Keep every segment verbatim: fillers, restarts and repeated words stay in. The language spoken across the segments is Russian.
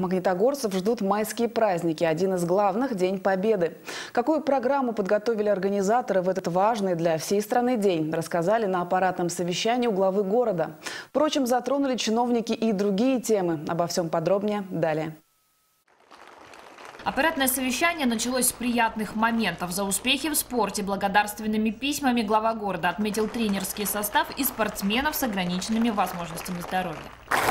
Магнитогорцев ждут майские праздники. Один из главных – День Победы. Какую программу подготовили организаторы в этот важный для всей страны день, рассказали на аппаратном совещании у главы города. Впрочем, затронули чиновники и другие темы. Обо всем подробнее далее. Аппаратное совещание началось с приятных моментов. За успехи в спорте благодарственными письмами глава города отметил тренерский состав и спортсменов с ограниченными возможностями здоровья.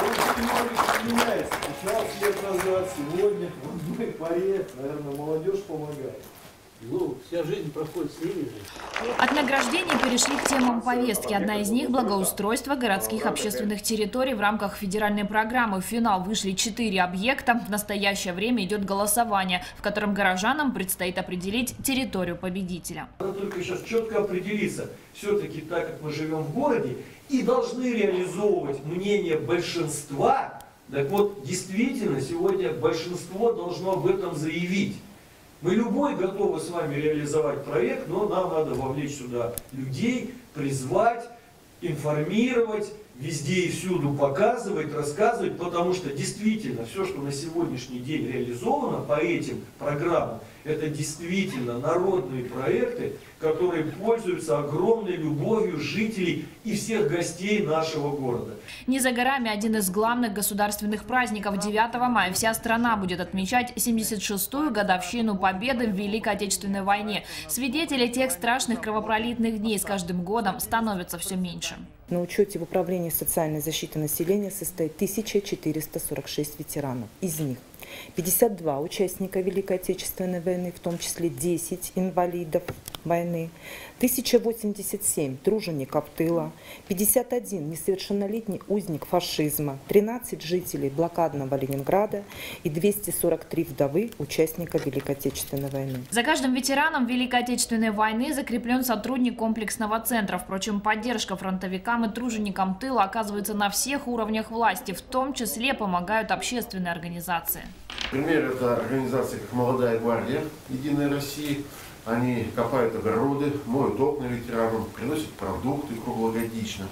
Меняется. пятнадцать лет назад, сегодня, в одной паре, наверное, молодежь помогает. Ну, вся жизнь проходит с ними же. От награждений перешли к темам повестки. Одна из них – благоустройство городских общественных территорий в рамках федеральной программы. В финал вышли четыре объекта. В настоящее время идет голосование, в котором горожанам предстоит определить территорию победителя. Надо только сейчас четко определиться, все-таки так как мы живем в городе и должны реализовывать мнение большинства, так вот, действительно, сегодня большинство должно об этом заявить. Мы любой готовы с вами реализовать проект, но нам надо вовлечь сюда людей, призвать, информировать, везде и всюду показывать, рассказывать, потому что действительно все, что на сегодняшний день реализовано по этим программам, это действительно народные проекты, которые пользуются огромной любовью жителей и всех гостей нашего города. Не за горами один из главных государственных праздников. девятого мая вся страна будет отмечать семьдесят шестую годовщину Победы в Великой Отечественной войне. Свидетели тех страшных кровопролитных дней с каждым годом становятся все меньше. На учете в Управлении социальной защиты населения состоит тысяча четыреста сорок шесть ветеранов. Из них пятьдесят два участника Великой Отечественной войны, в том числе десять инвалидов войны, тысяча восемьдесят семь тружеников тыла, пятьдесят один несовершеннолетний узник фашизма, тринадцать жителей блокадного Ленинграда и двести сорок три вдовы участника Великой Отечественной войны. За каждым ветераном Великой Отечественной войны закреплен сотрудник комплексного центра. Впрочем, поддержка фронтовикам и труженикам тыла оказывается на всех уровнях власти, в том числе помогают общественные организации. Например, это организации как «Молодая гвардия Единой России». Они копают огороды, моют окна ветеранам, приносят продукты круглогодично.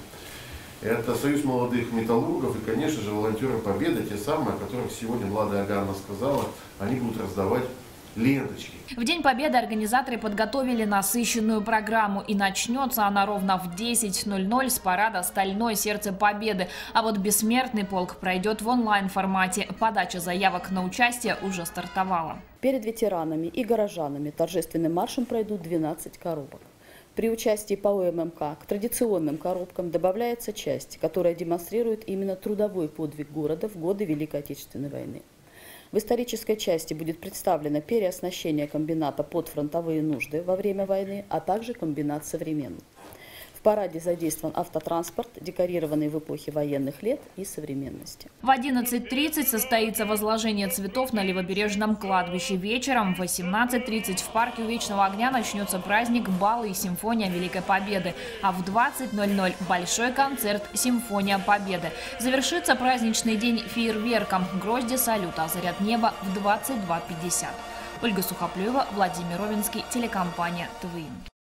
Это Союз молодых металлургов и, конечно же, волонтеры Победы, те самые, о которых сегодня Влада Иоганновна сказала, они будут раздавать ленточки. В День Победы организаторы подготовили насыщенную программу, и начнется она ровно в десять ноль ноль с парада «Стальное сердце Победы». А вот бессмертный полк пройдет в онлайн-формате. Подача заявок на участие уже стартовала. Перед ветеранами и горожанами торжественным маршем пройдут двенадцать коробок. При участии по О М М К к традиционным коробкам добавляется часть, которая демонстрирует именно трудовой подвиг города в годы Великой Отечественной войны. В исторической части будет представлено переоснащение комбината под фронтовые нужды во время войны, а также комбинат современный. В параде задействован автотранспорт, декорированный в эпохе военных лет и современности. В одиннадцать тридцать состоится возложение цветов на Левобережном кладбище. Вечером в восемнадцать тридцать в парке у Вечного огня начнется праздник «Балы и симфония Великой Победы». А в двадцать ноль ноль большой концерт «Симфония Победы». Завершится праздничный день фейерверком. Грозди салюта озарят небо в двадцать два пятьдесят. Ольга Сухоплюева, Владимир Ровенский, телекомпания ТВИ.